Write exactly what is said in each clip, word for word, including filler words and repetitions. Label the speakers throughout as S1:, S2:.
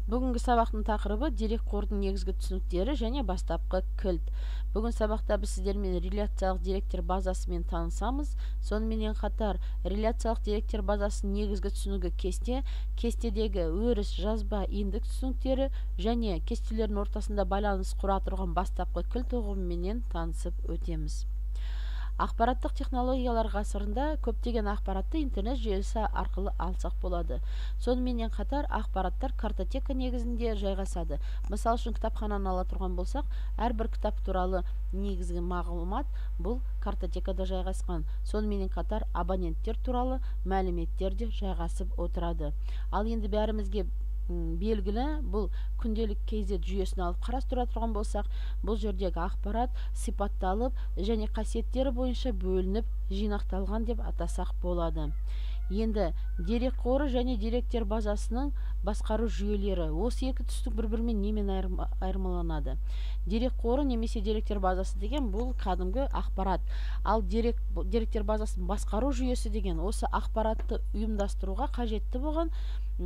S1: Бүгінгі сабақтың тақырыбы дерекқордың негізгі түсініктері және бастапқы кілт. Бүгін сабақта біз сіздермен реляциялық деректер базасымен танысамыз. Сонымен қатар реляциялық деректер базасының негізгі түсінігі кесте, кестедегі өріс, жазба, индекс түсініктері және кестелердің ортасында байланыс құра тұрған бастапқы кілт ұғымымен танысып өтеміз. Ақпараттық технологиялар ғасырында көптеген ақпаратты интернет желісі арқылы алсақ болады. Сонымен қатар ақпараттар картотека негізінде жайғасады. Мысал үшін кітапхананы ала тұрған болсақ, әрбір кітап туралы негізгі мағлұмат бұл картотекада жайғасқан. Сонымен қатар абоненттер туралы мәліметтер де жайғасып отырады. Ал енді бәрімізге белгілі, бұл күнделік кейзет жүйесін алып қарастыра тұрған болсақ, бұл жердегі ақпарат сипатталып және қасиеттері бойынша бөлініп жинақталған деп атасақ болады. Енді дерек қоры және деректер базасының басқару жүйелері. Осы екі түсінік бір-бірімен немен айырмаланады? Дерек қоры немесе деректер базасы деген бұл кәдімгі ақпарат. Ал дерек, деректер базасының басқару жүйесі деген осы ақпаратты ұйымдастыруға қажетті болған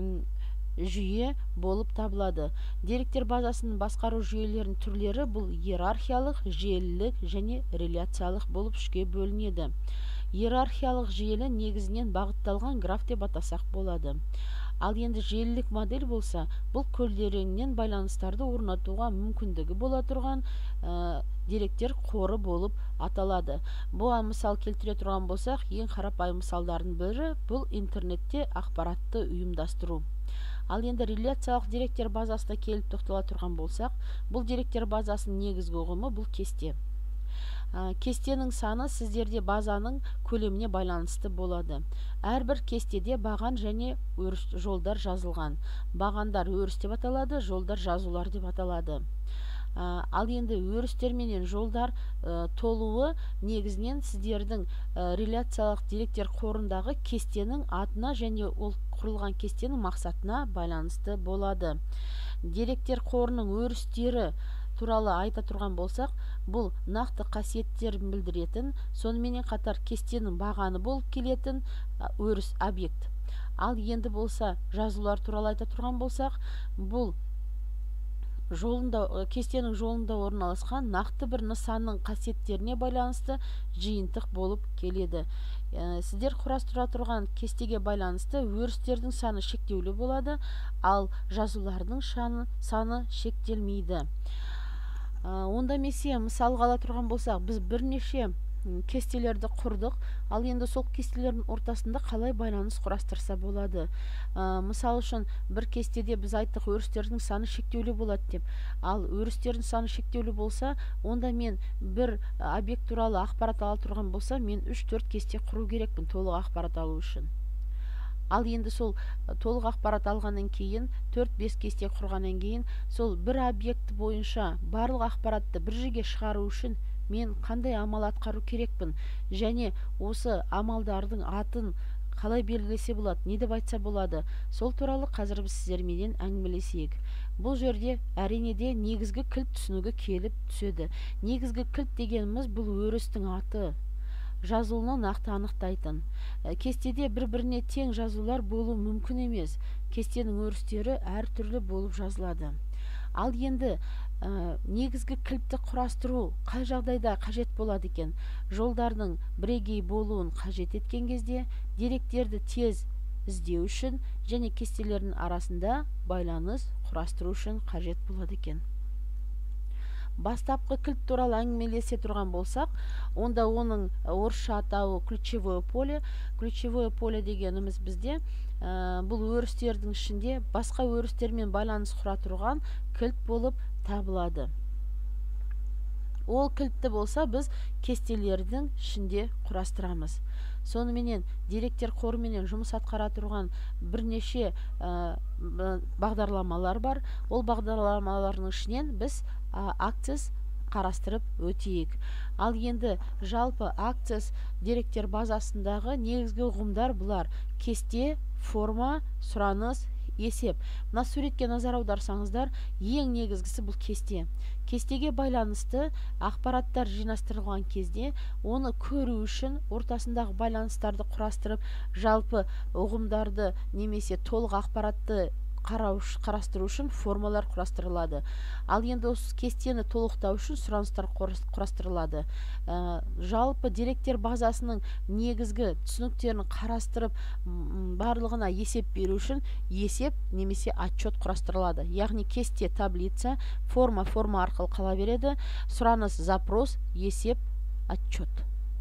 S1: жүйе болып табылады. Деректер базасының басқару жүйелерінің түрлері бұл иерархиялық, желілік және реляциялық болып үшке бөлінеді. Иерархиялық желі негізінен бағытталған граф деп атасақ болады. Ал енді желілік модель болса, бұл көлдерінен байланыстарды орнатуға мүмкіндігі бола тұрған ә, деректер қоры болып аталады. Бұл мысал келтіре тұрған болсақ, ең қарапайым мысалдардың бірі бұл интернетте ақпаратты ұйымдастыру. Ал енді реляциялық деректер базасына келіп тоқтала тұрған болсақ, бұл деректер базасының негізгі ұғымы бұл кесте. Ә, кестенің саны сіздерде базаның көлеміне байланысты болады. Әрбір кестеде баған және өріс жолдар жазылған. Бағандар өріс деп аталады, жолдар жазулар деп аталады. Ә, ал енді өрістер менен жолдар ә, толуы негізінен сіздердің ә, реляциялық деректер қорындағы кестенің атына және ол құрылған кестенің мақсатына байланысты болады. Деректер қорының өрістері туралы айта тұрған болсақ, бұл нақты қасиеттерін білдіретін, сонымен қатар кестенің бағаны болып келетін өріс объект. Ал енді болса жазулар туралы айта тұрған болсақ, бұл жолында, кестенің жолында орналасқан нақты бір нысанның қасиеттеріне байланысты жиынтық болып келеді. Ә, сіздер құрастыра тұрған кестеге байланысты өрістердің саны шектеулі болады, ал жазулардың шаны, саны шектелмейді. Ә, онда месе мысалға ала тұрған болсақ, біз бірнеше кестелерді құрдық, ал енді сол кестелердің ортасында қалай байланыс құрастырса болады. Ә, мысал үшін бір кестеде біз айттық өрістердің саны шектеулі болады деп. Ал өрістердің саны шектеулі болса, онда мен бір объект туралы ақпарат ала тұрған болса, мен үш төрт кесте құру керекпін толық ақпарат алу үшін. Ал енді сол толық ақпарат алғаннан кейін, төрт бес кесте құрғаннан кейін, сол бір объект бойынша барлық ақпаратты бір жерге шығару үшін мен қандай амал атқару керекпін, және осы амалдардың атын қалай белгілесе болады, не деп айтса болады, сол туралы қазір біз сіздерменен әңгімелесейік. Бұл жерде әрине де негізгі кілт түсінігі келіп түседі. Негізгі кілт дегеніміз бұл өрістің аты, жазылуын нақты анықтайтын. Кестеде бір-біріне тең жазулар болу мүмкін емес. Кестенің өрістері әртүрлі болып жазылады. Ал енді ә, негізгі кілтті құрастыру қай жағдайда қажет болады екен? Жолдардың бірегей болуын қажет еткен кезде, деректерді тез іздеу үшін және кестелердің арасында байланыс құрастыру үшін қажет болады екен. Бастапқы кілт туралы әңгімелесе тұрған болсақ, онда оның орысша атауы ключевое поле. Ключевое поле дегеніміз бізде ә, бұл өрістердің ішінде басқа өрістермен байланыс құра тұрған кілт болып табылады. Ол кілтті болса біз кестелердің ішінде құрастырамыз. Соныменен деректер қорыменен жұмыс атқара тұрған бірнеше ә, бағдарламалар бар. Ол бағдарламалардың ішінен біз аксес қарастырып өтейік. Ал енді жалпы аксес деректер базасындағы негізгі ұғымдар бұлар: кесте, форма, сұраныс, есеп. Мына суретке назар аударсаңыздар, ең негізгісі бұл кесте. Кестеге байланысты ақпараттар жинастырылған кезде, оны көру үшін ортасындағы байланыстарды құрастырып, жалпы ұғымдарды немесе толық ақпаратты қарастыру үшін формалар құрастырылады. Ал енді осы кестені толықтау үшін сұраныстар құрастырылады. Жалпы деректер базасының негізгі түсініктерін қарастырып барлығына есеп беру үшін есеп немесе отчет құрастырылады. Яғни кесте, таблица, форма форма арқылы қала береді. Сұраныс, запрос, есеп, отчет.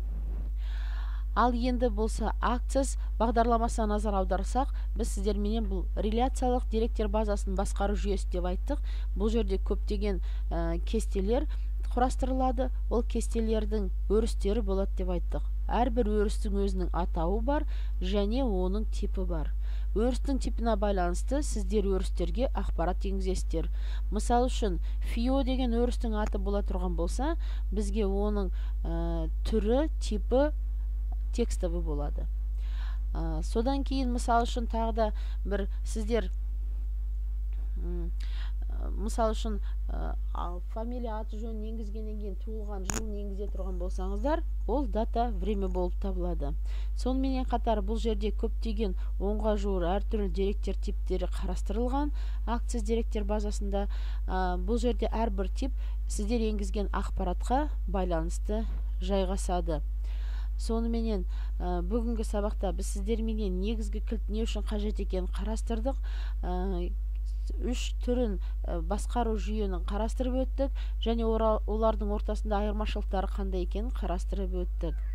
S1: Ал енді болса акцияс бағдарламасына назар аударсақ, біз сіздерменен бұл реляциялық деректер базасын басқару жүйесі деп айттық. Бұл жерде көптеген ә, кестелер құрастырылады. Ол кестелердің өрістері болады деп айттық. Әрбір өрістің өзінің атауы бар және оның типі бар. Өрістің типіне байланысты сіздер өрістерге ақпарат енгізесіздер. Мысал үшін, фио деген өрістің аты бола тұрған болса, бізге оның ә, түрі, типі текстовый болады. Ә, содан кейін мысал үшін тағы да бір сіздер мысал үшін ә, фамилия, аты жөнін енгізгеннен кейін туылған жылын енгізе тұрған болсаңыздар, ол дата, время болып табылады. Сонымен қатар бұл жерде көптеген онға жуық әртүрлі деректер типтері қарастырылған акцияс деректер базасында. Ә, бұл жерде әрбір тип сіздер енгізген ақпаратқа байланысты жайғасады. Соныменен ә, бүгінгі сабақта біз сіздерменен негізгі кілт не үшін қажет екенін қарастырдық. Ә, үш түрін ә, басқару жүйенің қарастырып өттік және олардың ортасында айырмашылықтары қандай екенін қарастырып өттік.